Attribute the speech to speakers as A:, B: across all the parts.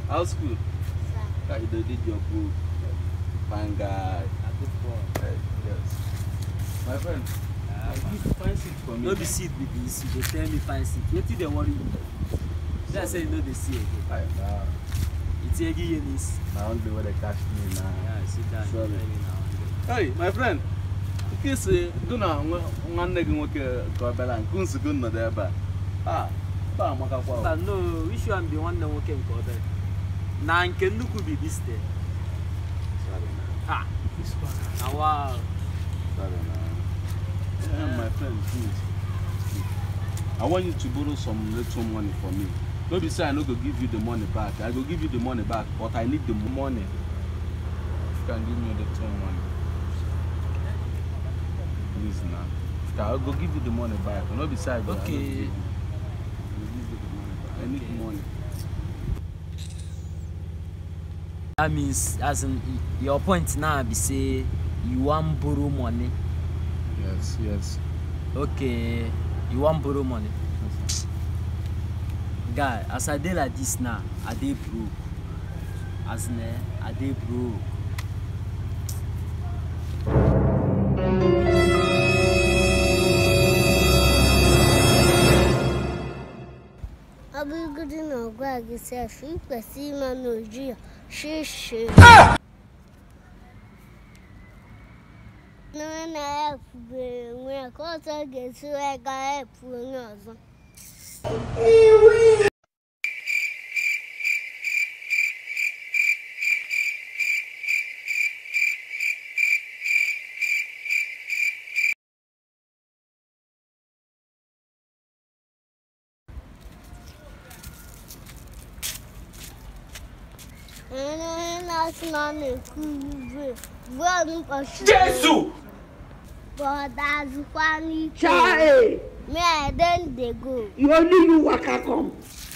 A: How's school? You did your book. Fine guy.
B: A good boy.
A: Yes. My friend. Find seat for me.
B: No be seat with this. You tell me find seat. What did they worry you? That's say you know they see again. It's a guineas.
A: I don't know where they catch me now.
B: Yeah, sit down.
A: Sorry. Hey, my friend. In case do not one leg work to a balance, Kun's good not there, but
B: no, we should be one that working for that. Nine can look be this day. Ah, this one. Wow.
A: Sorry, man. My friend, please. I want you to borrow some little money for me. Nobody say I no go give you the money back. I go give you the money back, but I need the money. You can give me the little money. Please now. I'll go give you the money back. Nobody say I go.
B: Okay.
A: I need money.
B: That means, as in your point now, be say you want borrow money.
A: Yes.
B: Okay, you want borrow money. Guy, as I did like this now, I did broke. As in, I did broke.
C: I'll be good enough. Greg is a few persima no Gia. She. No, I have been where Costa gets to a guy for another.
D: Jesus!
C: But that's funny.
D: Chai!
C: Me, I then they go.
D: You only you waka come.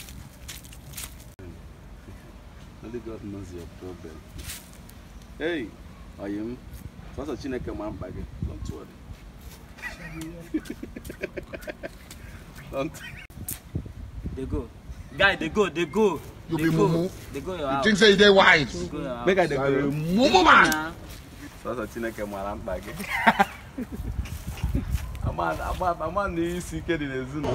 A: Only God knows your problem. Hey, I am. What's a Chineke man bag? Don't worry. Don't.
B: They go. Guy, they go.
E: You be mumu.
B: They go your
E: You
B: house.
E: think say they wise?
A: Make I go.
E: Mumu man.
A: What's a Chineke man bag? I'm on the sick in the Zoom.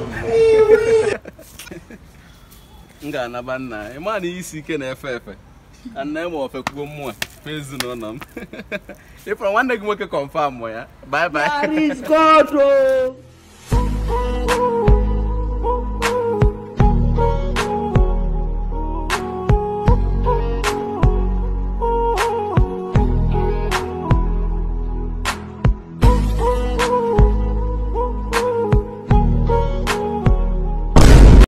A: Ngana banna. I'm on the sick in FF. And name of a woman. Face on them. If I want to go confirm, bye bye.
D: There is God.